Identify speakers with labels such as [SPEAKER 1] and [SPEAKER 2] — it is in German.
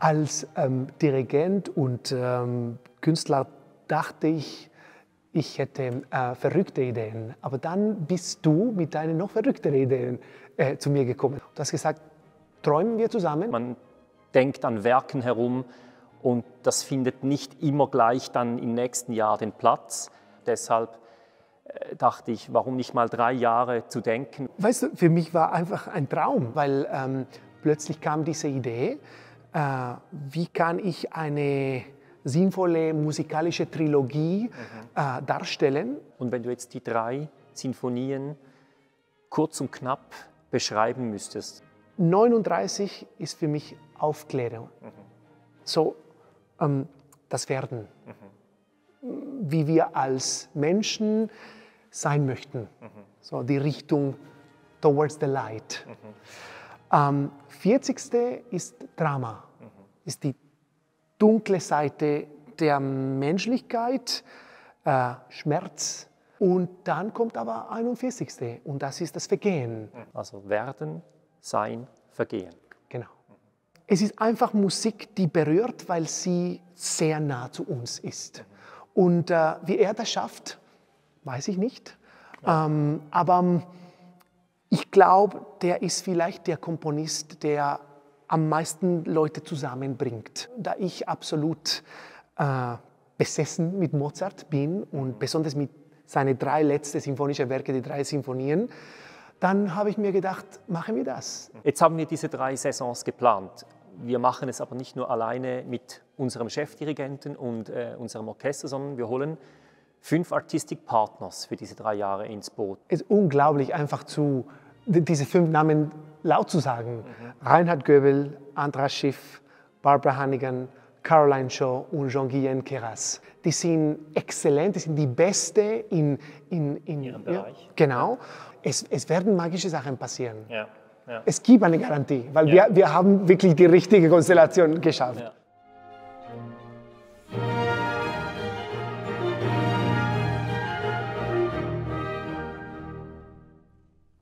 [SPEAKER 1] Als Dirigent und Künstler dachte ich, ich hätte verrückte Ideen. Aber dann bist du mit deinen noch verrückteren Ideen zu mir gekommen. Du hast gesagt, träumen wir zusammen?
[SPEAKER 2] Man denkt an Werken herum und das findet nicht immer gleich dann im nächsten Jahr den Platz. Deshalb dachte ich, warum nicht mal 3 Jahre zu denken?
[SPEAKER 1] Weißt du, für mich war einfach ein Traum, weil plötzlich kam diese Idee, wie kann ich eine sinnvolle musikalische Trilogie darstellen.
[SPEAKER 2] Und wenn du jetzt die 3 Sinfonien kurz und knapp beschreiben müsstest?
[SPEAKER 1] 39 ist für mich Aufklärung. So, das Werden. Wie wir als Menschen sein möchten. So die Richtung towards the light. 40. ist Drama. Ist die dunkle Seite der Menschlichkeit, Schmerz. Und dann kommt aber 41. und das ist das Vergehen.
[SPEAKER 2] Also Werden, Sein, Vergehen.
[SPEAKER 1] Genau. Es ist einfach Musik, die berührt, weil sie sehr nah zu uns ist. Und wie er das schafft, weiß ich nicht. Aber ich glaube, der ist vielleicht der Komponist, der am meisten Leute zusammenbringt. Da ich absolut besessen mit Mozart bin und besonders mit seinen 3 letzten sinfonischen Werke, die 3 Sinfonien, dann habe ich mir gedacht, machen wir das.
[SPEAKER 2] Jetzt haben wir diese 3 Saisons geplant. Wir machen es aber nicht nur alleine mit unserem Chefdirigenten und unserem Orchester, sondern wir holen 5 Artistic Partners für diese 3 Jahre ins Boot.
[SPEAKER 1] Es ist unglaublich, einfach diese 5 Namen laut zu sagen. Reinhard Goebel, Andras Schiff, Barbara Hannigan, Caroline Shaw und Jean-Guillain Queyras. Die sind exzellent, die sind die Beste in
[SPEAKER 2] ihrem Bereich.
[SPEAKER 1] Genau. Es werden magische Sachen passieren.
[SPEAKER 2] Ja.
[SPEAKER 1] Es gibt eine Garantie, weil wir haben wirklich die richtige Konstellation geschafft.
[SPEAKER 2] Ja.